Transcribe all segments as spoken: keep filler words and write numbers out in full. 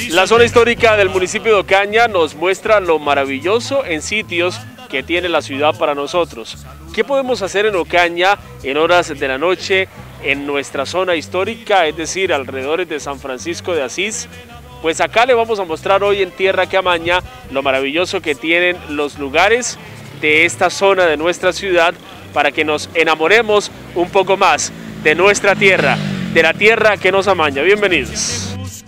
La zona histórica del municipio de Ocaña nos muestra lo maravilloso en sitios que tiene la ciudad para nosotros. ¿Qué podemos hacer en Ocaña en horas de la noche en nuestra zona histórica, es decir, alrededor de San Francisco de Asís? Pues acá le vamos a mostrar hoy en Tierra que Amaña lo maravilloso que tienen los lugares de esta zona de nuestra ciudad para que nos enamoremos un poco más de nuestra tierra, de la tierra que nos amaña. Bienvenidos.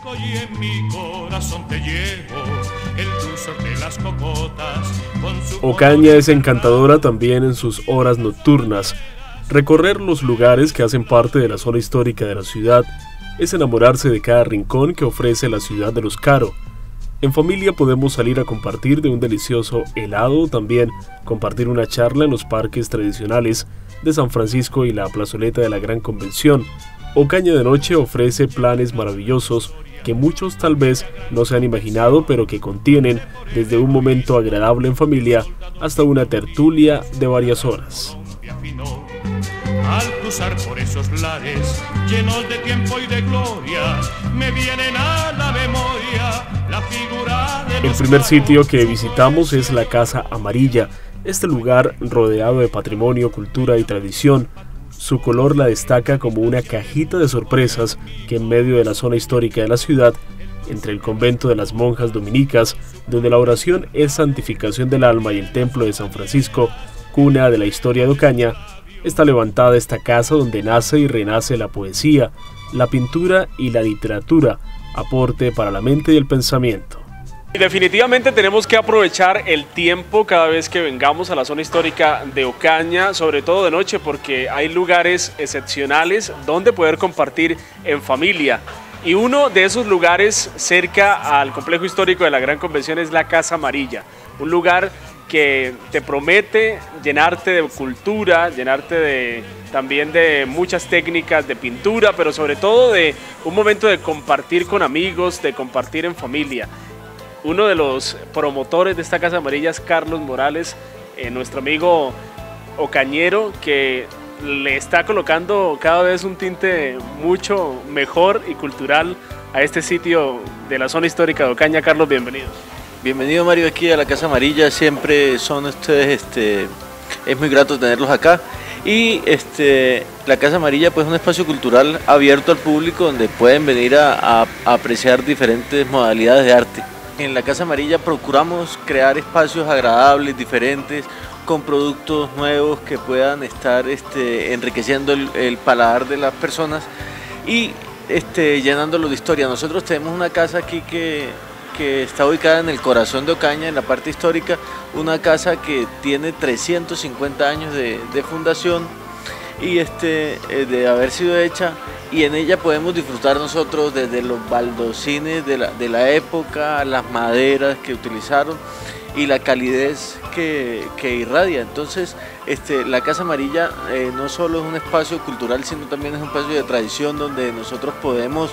Ocaña es encantadora también en sus horas nocturnas. Recorrer los lugares que hacen parte de la zona histórica de la ciudad es enamorarse de cada rincón que ofrece la ciudad de los Caro. En familia podemos salir a compartir de un delicioso helado, también compartir una charla en los parques tradicionales de San Francisco y la plazoleta de la Gran Convención. Ocaña de noche ofrece planes maravillosos que muchos tal vez no se han imaginado, pero que contienen desde un momento agradable en familia hasta una tertulia de varias horas. Al cruzar por esos lares llenos de tiempo y de gloria, me vienen a la memoria la figura de los... El primer sitio que visitamos es la Casa Amarilla. Este lugar, rodeado de patrimonio, cultura y tradición, su color la destaca como una cajita de sorpresas que en medio de la zona histórica de la ciudad, entre el convento de las monjas dominicas, donde la oración es santificación del alma, y el templo de San Francisco, cuna de la historia de Ocaña, está levantada esta casa donde nace y renace la poesía, la pintura y la literatura, aporte para la mente y el pensamiento. Y definitivamente tenemos que aprovechar el tiempo cada vez que vengamos a la zona histórica de Ocaña, sobre todo de noche, porque hay lugares excepcionales donde poder compartir en familia. Y uno de esos lugares cerca al complejo histórico de la Gran Convención es la Casa Amarilla, un lugar que te promete llenarte de cultura, llenarte de, también de muchas técnicas de pintura, pero sobre todo de un momento de compartir con amigos, de compartir en familia. Uno de los promotores de esta Casa Amarilla es Carlos Morales, eh, nuestro amigo ocañero, que le está colocando cada vez un tinte mucho mejor y cultural a este sitio de la zona histórica de Ocaña. Carlos, bienvenido. Bienvenido, Mario, aquí a la Casa Amarilla. Siempre son ustedes, este, es muy grato tenerlos acá. Y este, la Casa Amarilla pues es un espacio cultural abierto al público donde pueden venir a, a, a apreciar diferentes modalidades de arte. En la Casa Amarilla procuramos crear espacios agradables, diferentes, con productos nuevos que puedan estar este, enriqueciendo el, el paladar de las personas y este, llenándolo de historia. Nosotros tenemos una casa aquí que, que está ubicada en el corazón de Ocaña, en la parte histórica, una casa que tiene trescientos cincuenta años de, de fundación y este, de haber sido hecha, y en ella podemos disfrutar nosotros desde los baldocines de la, de la época, las maderas que utilizaron y la calidez que, que irradia. Entonces este, la Casa Amarilla eh, no solo es un espacio cultural, sino también es un espacio de tradición donde nosotros podemos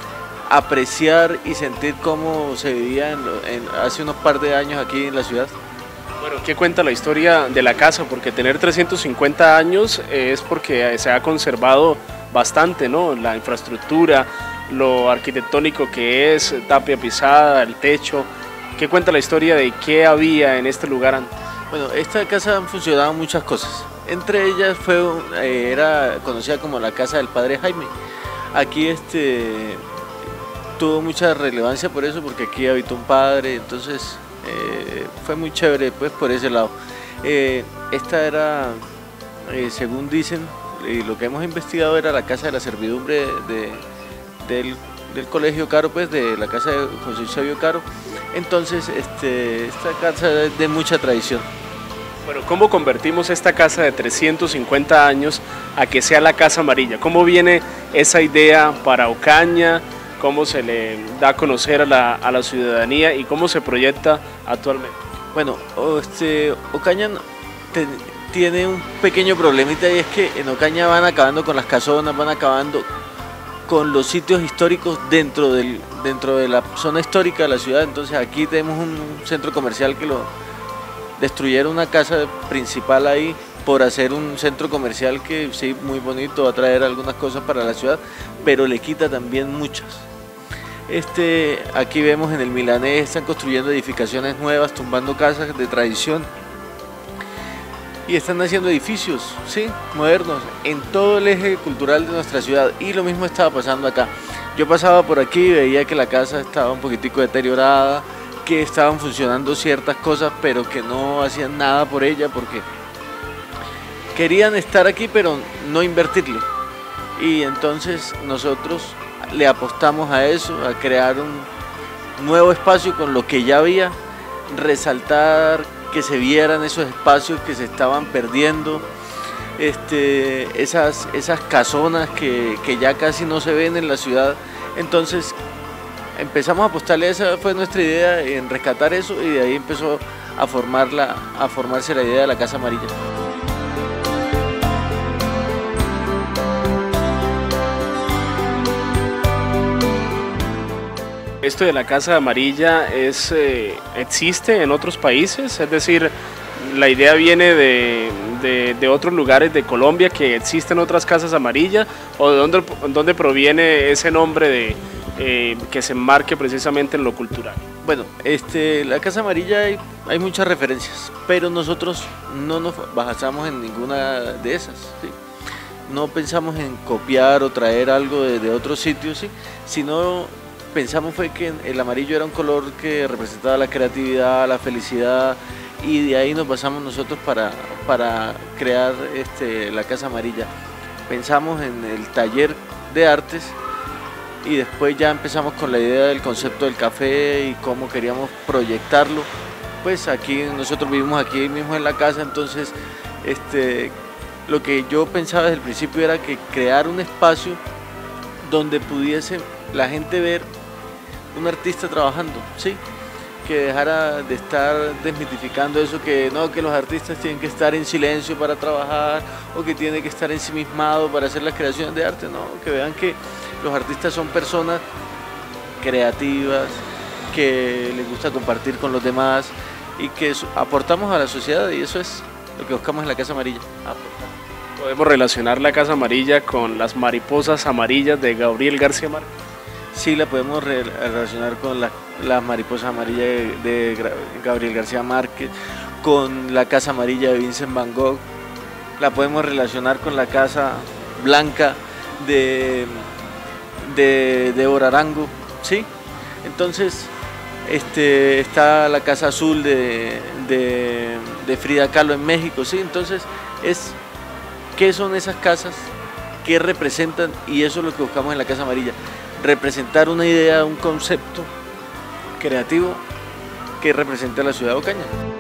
apreciar y sentir cómo se vivía en, en, hace unos par de años aquí en la ciudad. Bueno, ¿qué cuenta la historia de la casa? Porque tener trescientos cincuenta años es porque se ha conservado bastante, ¿no? La infraestructura, lo arquitectónico que es, tapia pisada, el techo. ¿Qué cuenta la historia de qué había en este lugar antes? Bueno, esta casa han funcionado muchas cosas. Entre ellas fue, eh, era conocida como la casa del padre Jaime. Aquí este, tuvo mucha relevancia por eso, porque aquí habitó un padre, entonces eh, fue muy chévere pues por ese lado. Eh, esta era, eh, según dicen, y lo que hemos investigado, era la casa de la servidumbre de, del, del colegio Caro, pues de la casa de José Eusebio Caro. Entonces este, esta casa es de mucha tradición. Bueno, ¿cómo convertimos esta casa de trescientos cincuenta años a que sea la Casa Amarilla? ¿Cómo viene esa idea para Ocaña? ¿Cómo se le da a conocer a la, a la ciudadanía y cómo se proyecta actualmente? Bueno, este, Ocaña te, tiene un pequeño problemita, y es que en Ocaña van acabando con las casonas, van acabando con los sitios históricos dentro, del, dentro de la zona histórica de la ciudad. Entonces aquí tenemos un, un centro comercial que lo destruyeron, una casa principal ahí por hacer un centro comercial que sí, muy bonito, va a traer algunas cosas para la ciudad, pero le quita también muchas. Este, aquí vemos en el Milanés, están construyendo edificaciones nuevas, tumbando casas de tradición y están haciendo edificios, ¿sí?, modernos en todo el eje cultural de nuestra ciudad, y lo mismo estaba pasando acá. Yo pasaba por aquí y veía que la casa estaba un poquitico deteriorada, que estaban funcionando ciertas cosas pero que no hacían nada por ella porque querían estar aquí pero no invertirle, y entonces nosotros le apostamos a eso, a crear un nuevo espacio con lo que ya había, resaltar que se vieran esos espacios que se estaban perdiendo, este, esas, esas casonas que, que ya casi no se ven en la ciudad. Entonces empezamos a apostarle, esa fue nuestra idea, en rescatar eso, y de ahí empezó a, formarla, a formarse la idea de la Casa Amarilla. Esto de la Casa Amarilla es, eh, existe en otros países, es decir, la idea viene de, de, de otros lugares de Colombia, que existen otras casas amarillas, o de dónde, dónde proviene ese nombre de, eh, que se enmarque precisamente en lo cultural. Bueno, este, la Casa Amarilla hay, hay muchas referencias, pero nosotros no nos basamos en ninguna de esas, ¿sí? No pensamos en copiar o traer algo de, de otros sitios, ¿sí?, sino pensamos fue que el amarillo era un color que representaba la creatividad, la felicidad, y de ahí nos basamos nosotros para, para crear este, la Casa Amarilla. Pensamos en el taller de artes y después ya empezamos con la idea del concepto del café y cómo queríamos proyectarlo. Pues aquí nosotros vivimos aquí mismo en la casa, entonces este, lo que yo pensaba desde el principio era que crear un espacio donde pudiese la gente ver un artista trabajando, ¿sí?, que dejara de estar desmitificando eso, que no, que los artistas tienen que estar en silencio para trabajar, o que tienen que estar ensimismados para hacer las creaciones de arte. No, que vean que los artistas son personas creativas, que les gusta compartir con los demás y que aportamos a la sociedad, y eso es lo que buscamos en la Casa Amarilla, aportar. ¿Podemos relacionar la Casa Amarilla con las mariposas amarillas de Gabriel García Márquez? Sí, la podemos re relacionar con la, las mariposas amarillas de, de Gabriel García Márquez, con la Casa Amarilla de Vincent Van Gogh, la podemos relacionar con la Casa Blanca de, de, de Débora Arango, ¿sí? Entonces este, está la Casa Azul de, de, de Frida Kahlo en México, ¿sí? Entonces, es, ¿qué son esas casas? ¿Qué representan? Y eso es lo que buscamos en la Casa Amarilla. Representar una idea, un concepto creativo que represente a la ciudad de Ocaña.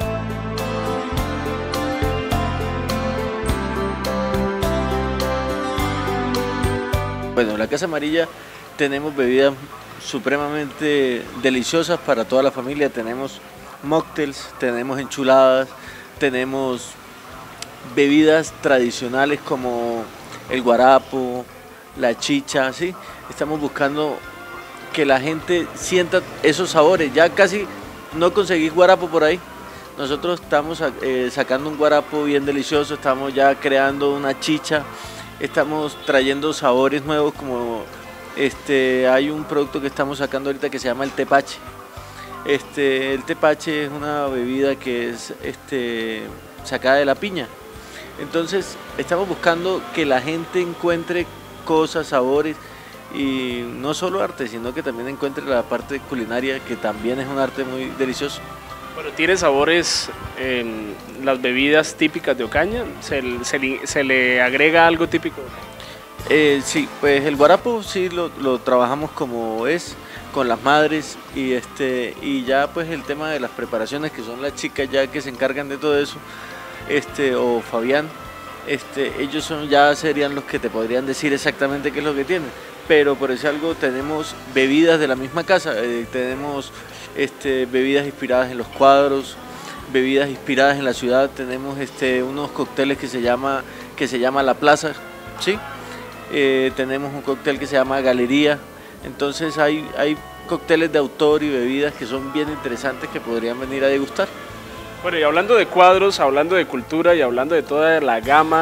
Bueno, en la Casa Amarilla tenemos bebidas supremamente deliciosas para toda la familia. Tenemos mocktails, tenemos enchuladas, tenemos bebidas tradicionales como el guarapo, la chicha, ¿sí? Estamos buscando que la gente sienta esos sabores. Ya casi no conseguís guarapo por ahí. Nosotros estamos eh, sacando un guarapo bien delicioso, estamos ya creando una chicha, estamos trayendo sabores nuevos, como este, hay un producto que estamos sacando ahorita que se llama el tepache. Este, el tepache es una bebida que es este, sacada de la piña. Entonces estamos buscando que la gente encuentre cosas, sabores, y no solo arte, sino que también encuentre la parte culinaria, que también es un arte muy delicioso. Bueno, ¿tiene sabores en las bebidas típicas de Ocaña? ¿Se, se, se le agrega algo típico? Eh, sí, pues el guarapo sí lo, lo trabajamos como es, con las madres, y este y ya pues el tema de las preparaciones, que son las chicas ya que se encargan de todo eso, este o Fabián, este ellos son ya serían los que te podrían decir exactamente qué es lo que tienen, pero por eso algo tenemos bebidas de la misma casa, eh, tenemos este bebidas inspiradas en los cuadros, bebidas inspiradas en la ciudad, tenemos este unos cócteles que se llama que se llama La Plaza, ¿sí? Eh, tenemos un cóctel que se llama Galería. Entonces hay, hay cócteles de autor y bebidas que son bien interesantes, que podrían venir a degustar. Bueno, y hablando de cuadros, hablando de cultura y hablando de toda la gama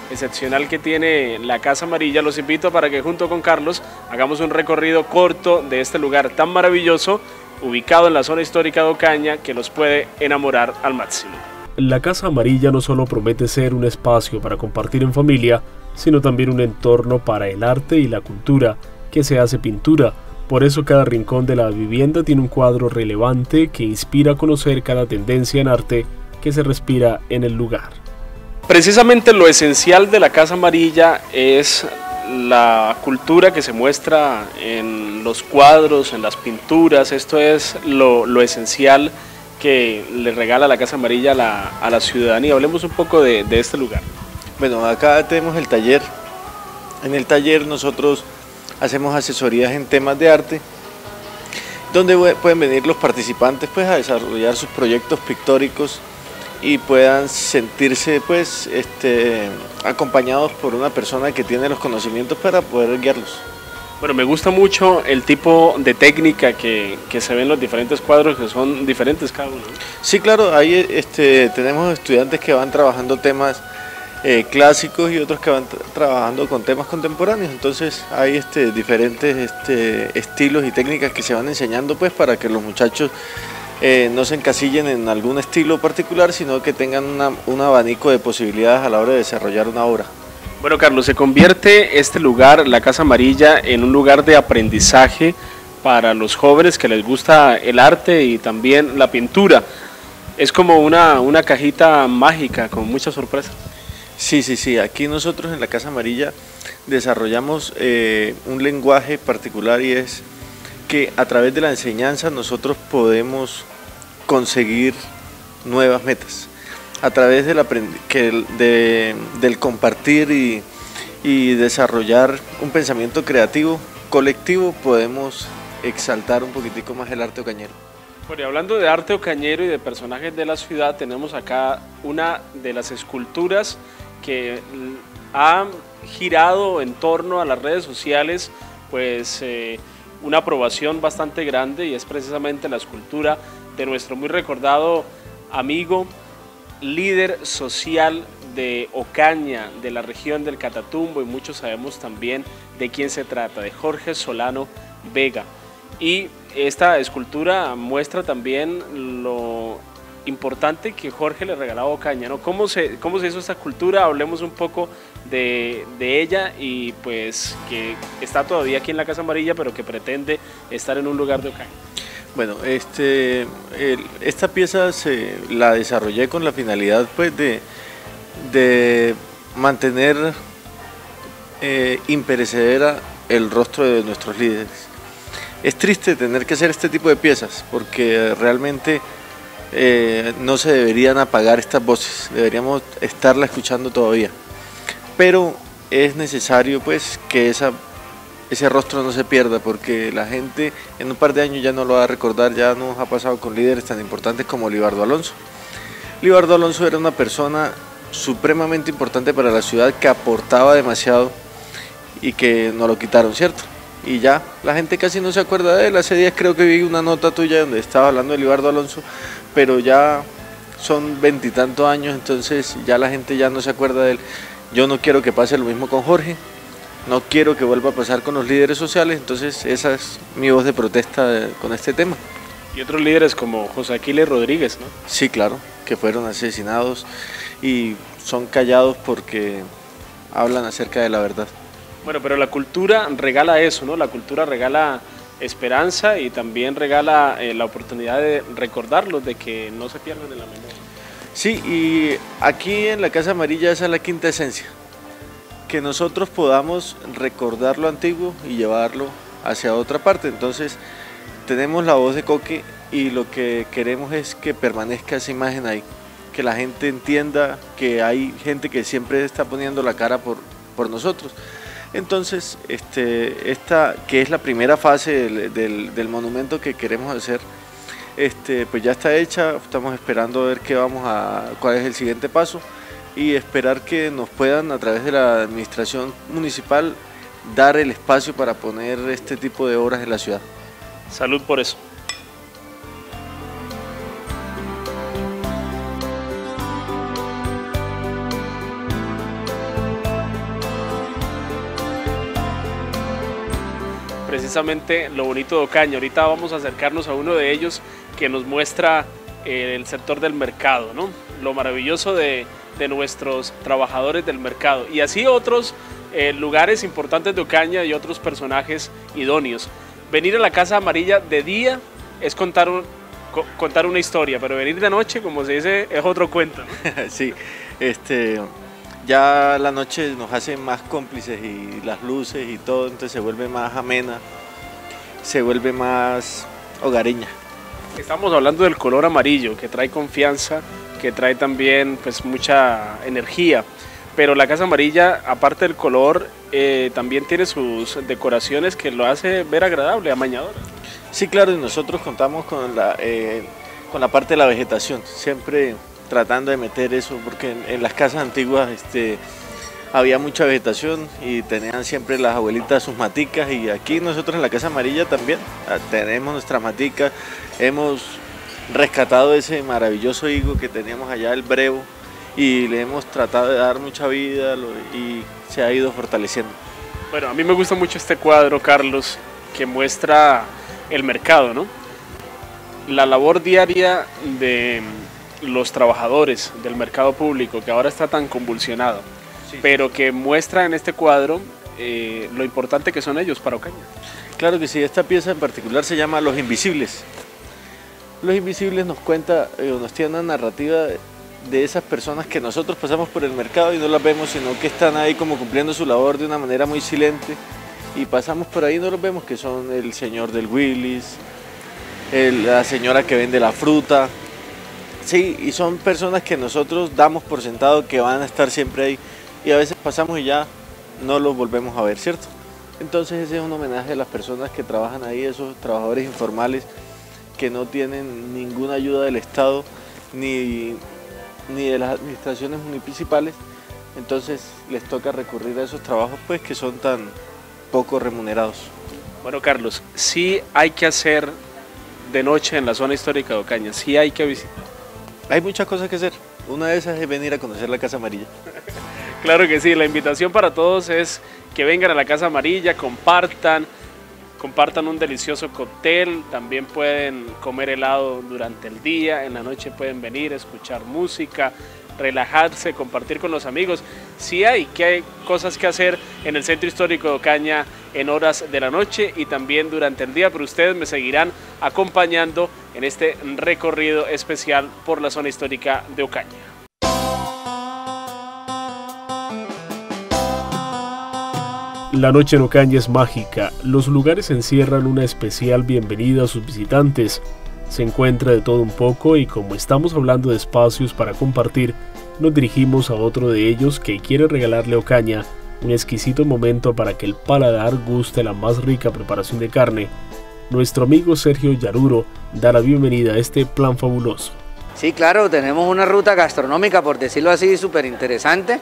excepcional que tiene la Casa Amarilla, los invito para que junto con Carlos hagamos un recorrido corto de este lugar tan maravilloso, ubicado en la zona histórica de Ocaña, que los puede enamorar al máximo. La Casa Amarilla no solo promete ser un espacio para compartir en familia, sino también un entorno para el arte y la cultura, que se hace pintura. Por eso cada rincón de la vivienda tiene un cuadro relevante que inspira a conocer cada tendencia en arte que se respira en el lugar. Precisamente lo esencial de la Casa Amarilla es la cultura que se muestra en los cuadros, en las pinturas. Esto es lo, lo esencial que le regala la Casa Amarilla a la, a la ciudadanía. Hablemos un poco de, de este lugar. Bueno, acá tenemos el taller. En el taller nosotros hacemos asesorías en temas de arte, donde pueden venir los participantes pues a desarrollar sus proyectos pictóricos y puedan sentirse pues este, acompañados por una persona que tiene los conocimientos para poder guiarlos. Bueno, me gusta mucho el tipo de técnica que, que se ven en los diferentes cuadros, que son diferentes cada uno. Sí, claro, ahí este, tenemos estudiantes que van trabajando temas Eh, clásicos y otros que van tra trabajando con temas contemporáneos. Entonces hay este, diferentes este, estilos y técnicas que se van enseñando pues para que los muchachos eh, no se encasillen en algún estilo particular, sino que tengan una, un abanico de posibilidades a la hora de desarrollar una obra. Bueno, Carlos, se convierte este lugar, la Casa Amarilla, en un lugar de aprendizaje para los jóvenes que les gusta el arte y también la pintura. Es como una, una cajita mágica con muchas sorpresas. Sí, sí, sí, aquí nosotros en la Casa Amarilla desarrollamos eh, un lenguaje particular, y es que a través de la enseñanza nosotros podemos conseguir nuevas metas. A través del, que de, del compartir y, y desarrollar un pensamiento creativo, colectivo, podemos exaltar un poquitico más el arte ocañero. Bueno, y hablando de arte ocañero y de personajes de la ciudad, tenemos acá una de las esculturas que ha girado en torno a las redes sociales, pues eh, una aprobación bastante grande, y es precisamente la escultura de nuestro muy recordado amigo, líder social de Ocaña, de la región del Catatumbo, y muchos sabemos también de quién se trata, de Jorge Solano Vega. Y esta escultura muestra también lo importante que Jorge le regalaba a Ocaña, ¿no? ¿Cómo se, cómo se hizo esta escultura? Hablemos un poco de, de ella, y pues que está todavía aquí en la Casa Amarilla, pero que pretende estar en un lugar de Ocaña. Bueno, este, el, esta pieza se la desarrollé con la finalidad pues de, de mantener eh, imperecedera el rostro de nuestros líderes. Es triste tener que hacer este tipo de piezas, porque realmente eh, no se deberían apagar estas voces, deberíamos estarla escuchando todavía, pero es necesario pues que esa, ese rostro no se pierda, porque la gente en un par de años ya no lo va a recordar. Ya nos ha pasado con líderes tan importantes como Libardo Alonso. Libardo Alonso era una persona supremamente importante para la ciudad, que aportaba demasiado y que nos lo quitaron, ¿cierto? Y ya la gente casi no se acuerda de él. Hace días creo que vi una nota tuya donde estaba hablando de Libardo Alonso, pero ya son veintitantos años, entonces ya la gente ya no se acuerda de él. Yo no quiero que pase lo mismo con Jorge, no quiero que vuelva a pasar con los líderes sociales, entonces esa es mi voz de protesta de, con este tema. Y otros líderes como José Aquiles Rodríguez, ¿no? Sí, claro, que fueron asesinados y son callados porque hablan acerca de la verdad. Bueno, pero la cultura regala eso, ¿no? La cultura regala esperanza y también regala eh, la oportunidad de recordarlos, de que no se pierdan en la memoria. Sí, y aquí en la Casa Amarilla esa es la quinta esencia, que nosotros podamos recordar lo antiguo y llevarlo hacia otra parte. Entonces tenemos la voz de Coque y lo que queremos es que permanezca esa imagen ahí, que la gente entienda que hay gente que siempre está poniendo la cara por, por nosotros. Entonces, este, esta que es la primera fase del, del, del monumento que queremos hacer, este, pues ya está hecha. Estamos esperando a ver qué vamos a, cuál es el siguiente paso, y esperar que nos puedan, a través de la administración municipal, dar el espacio para poner este tipo de obras en la ciudad. Salud por eso. precisamente lo bonito de Ocaña. Ahorita vamos a acercarnos a uno de ellos que nos muestra eh, el sector del mercado, ¿no? Lo maravilloso de, de nuestros trabajadores del mercado, y así otros eh, lugares importantes de Ocaña y otros personajes idóneos. Venir a la Casa Amarilla de día es contar, un, co contar una historia, pero venir de noche, como se dice, es otro cuento, ¿no? Sí, este, ya la noche nos hace más cómplices y las luces y todo, entonces se vuelve más amena, se vuelve más hogareña. Estamos hablando del color amarillo, que trae confianza, que trae también pues mucha energía, pero la Casa Amarilla, aparte del color, eh, también tiene sus decoraciones que lo hace ver agradable, amañadora. Sí, claro, y nosotros contamos con la, eh, con la parte de la vegetación, siempre tratando de meter eso, porque en, en las casas antiguas este, había mucha vegetación y tenían siempre las abuelitas sus maticas, y aquí nosotros en la Casa Amarilla también tenemos nuestras maticas. Hemos rescatado ese maravilloso higo que teníamos allá, el brevo, y le hemos tratado de dar mucha vida y se ha ido fortaleciendo. Bueno, a mí me gusta mucho este cuadro, Carlos, que muestra el mercado, ¿no? La labor diaria de los trabajadores del mercado público, que ahora está tan convulsionado, sí, pero que muestra en este cuadro eh, lo importante que son ellos para Ocaña. Claro que sí, esta pieza en particular se llama Los Invisibles. Los Invisibles nos cuenta, eh, nos tiene una narrativa de, de esas personas que nosotros pasamos por el mercado y no las vemos, sino que están ahí como cumpliendo su labor de una manera muy silente, y pasamos por ahí y no los vemos, que son el señor del Willis, el, la señora que vende la fruta, sí, y son personas que nosotros damos por sentado que van a estar siempre ahí, y a veces pasamos y ya no los volvemos a ver, ¿cierto? Entonces ese es un homenaje a las personas que trabajan ahí, esos trabajadores informales que no tienen ninguna ayuda del Estado ni, ni de las administraciones municipales, entonces les toca recurrir a esos trabajos pues que son tan poco remunerados. Bueno, Carlos, sí hay que hacer de noche en la zona histórica de Ocaña, sí hay que visitar. Hay muchas cosas que hacer, una de esas es venir a conocer la Casa Amarilla. Claro que sí, la invitación para todos es que vengan a la Casa Amarilla, compartan, compartan un delicioso cóctel, también pueden comer helado durante el día, en la noche pueden venir, escuchar música, relajarse, compartir con los amigos. Sí hay, que hay cosas que hacer en el centro histórico de Ocaña en horas de la noche y también durante el día, pero ustedes me seguirán acompañando en este recorrido especial por la zona histórica de Ocaña. La noche en Ocaña es mágica, los lugares encierran una especial bienvenida a sus visitantes. Se encuentra de todo un poco y como estamos hablando de espacios para compartir, nos dirigimos a otro de ellos que quiere regalarle a Ocaña un exquisito momento para que el paladar guste la más rica preparación de carne. Nuestro amigo Sergio Yaruro da la bienvenida a este plan fabuloso. Sí, claro, tenemos una ruta gastronómica, por decirlo así, súper interesante,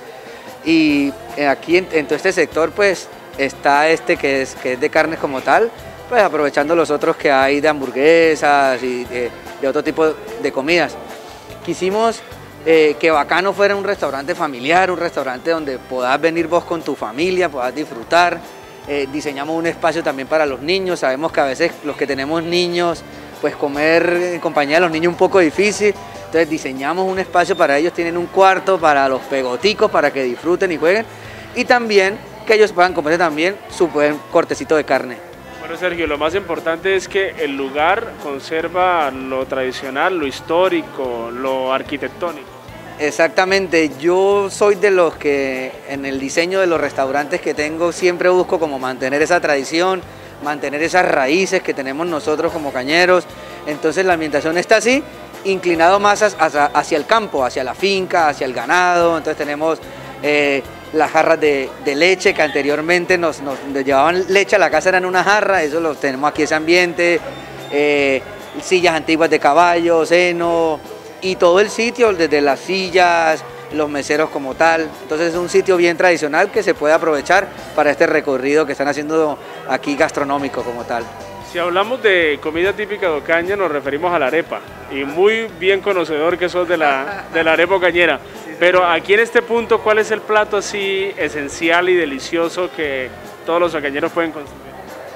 y aquí en, en todo este sector pues está este que es, que es de carnes como tal, pues aprovechando los otros que hay de hamburguesas y de, de otro tipo de comidas. Quisimos eh, que Bacano fuera un restaurante familiar, un restaurante donde puedas venir vos con tu familia, puedas disfrutar. Eh, diseñamos un espacio también para los niños, sabemos que a veces los que tenemos niños, pues comer en compañía de los niños es un poco difícil, entonces diseñamos un espacio para ellos, tienen un cuarto para los pegoticos, para que disfruten y jueguen, y también que ellos puedan comer también su buen cortecito de carne. Bueno, Sergio, lo más importante es que el lugar conserva lo tradicional, lo histórico, lo arquitectónico. Exactamente, yo soy de los que en el diseño de los restaurantes que tengo siempre busco como mantener esa tradición, mantener esas raíces que tenemos nosotros como cañeros. Entonces la ambientación está así, inclinado más hacia, hacia el campo, hacia la finca, hacia el ganado. Entonces tenemos eh, las jarras de, de leche que anteriormente nos, nos llevaban leche a la casa, eran una jarra, eso lo tenemos aquí, ese ambiente, eh, sillas antiguas de caballo, seno, y todo el sitio, desde las sillas, los meseros como tal. Entonces es un sitio bien tradicional que se puede aprovechar para este recorrido que están haciendo aquí gastronómico como tal. Si hablamos de comida típica de Ocaña nos referimos a la arepa, y muy bien conocedor que sos de la, de la arepa ocañera, pero aquí en este punto, ¿cuál es el plato así esencial y delicioso que todos los ocañeros pueden consumir?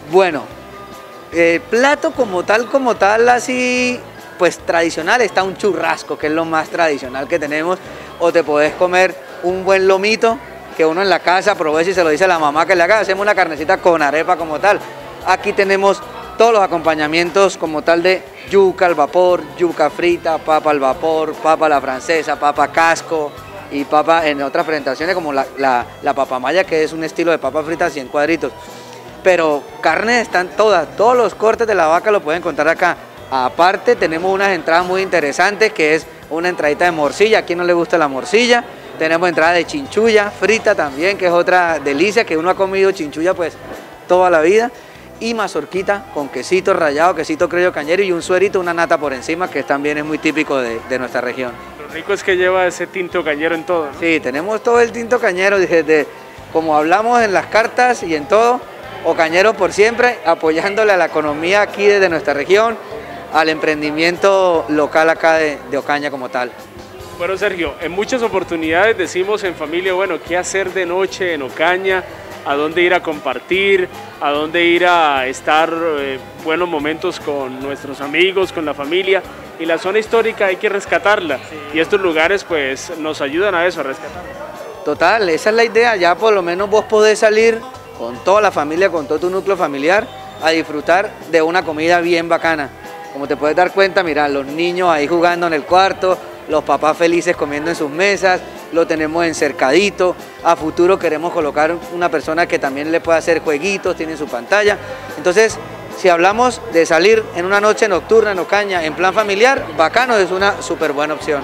Bueno, eh, plato como tal, como tal, así, pues tradicional, está un churrasco, que es lo más tradicional que tenemos, o te podés comer un buen lomito, que uno en la casa aprovecha y se lo dice a la mamá que le haga, hacemos una carnecita con arepa como tal. Aquí tenemos todos los acompañamientos como tal de yuca al vapor, yuca frita, papa al vapor, papa a la francesa, papa casco y papa en otras presentaciones como la, la, la papa maya, que es un estilo de papa frita así en cuadritos. Pero carnes están todas, todos los cortes de la vaca lo pueden encontrar acá. Aparte tenemos unas entradas muy interesantes, que es una entradita de morcilla, a quien no le gusta la morcilla. Tenemos entrada de chinchulla frita también, que es otra delicia, que uno ha comido chinchulla pues toda la vida. Y mazorquita con quesito rallado, quesito criollo cañero y un suerito, una nata por encima, que también es muy típico de, de nuestra región. Lo rico es que lleva ese tinto cañero en todo, ¿no? Sí, tenemos todo el tinto cañero, desde como hablamos en las cartas y en todo, o cañero por siempre, apoyándole a la economía aquí desde nuestra región, al emprendimiento local acá de, de Ocaña como tal. Bueno, Sergio, en muchas oportunidades decimos en familia, bueno, ¿qué hacer de noche en Ocaña? ¿A dónde ir a compartir? ¿A dónde ir a estar eh, buenos momentos con nuestros amigos, con la familia? Y la zona histórica hay que rescatarla. Sí. Y estos lugares pues nos ayudan a eso, a rescatarla. Total, esa es la idea. Ya por lo menos vos podés salir con toda la familia, con todo tu núcleo familiar, a disfrutar de una comida bien bacana. Como te puedes dar cuenta, mira, los niños ahí jugando en el cuarto, los papás felices comiendo en sus mesas, lo tenemos encercadito. A futuro queremos colocar una persona que también le pueda hacer jueguitos, tiene su pantalla. Entonces, si hablamos de salir en una noche nocturna en Ocaña en plan familiar, bacano, es una súper buena opción.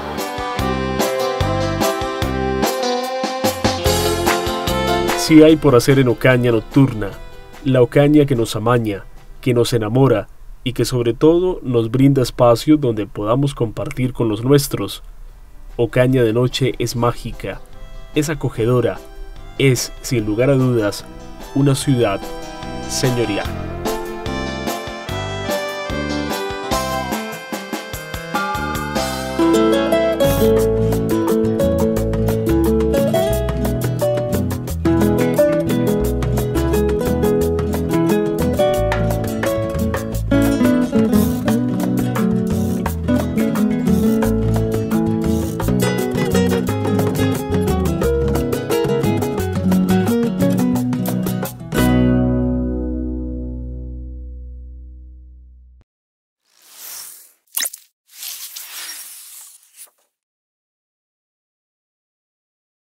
Sí hay por hacer en Ocaña nocturna, la Ocaña que nos amaña, que nos enamora y que sobre todo nos brinda espacios donde podamos compartir con los nuestros. Ocaña de noche es mágica, es acogedora, es, sin lugar a dudas, una ciudad señorial.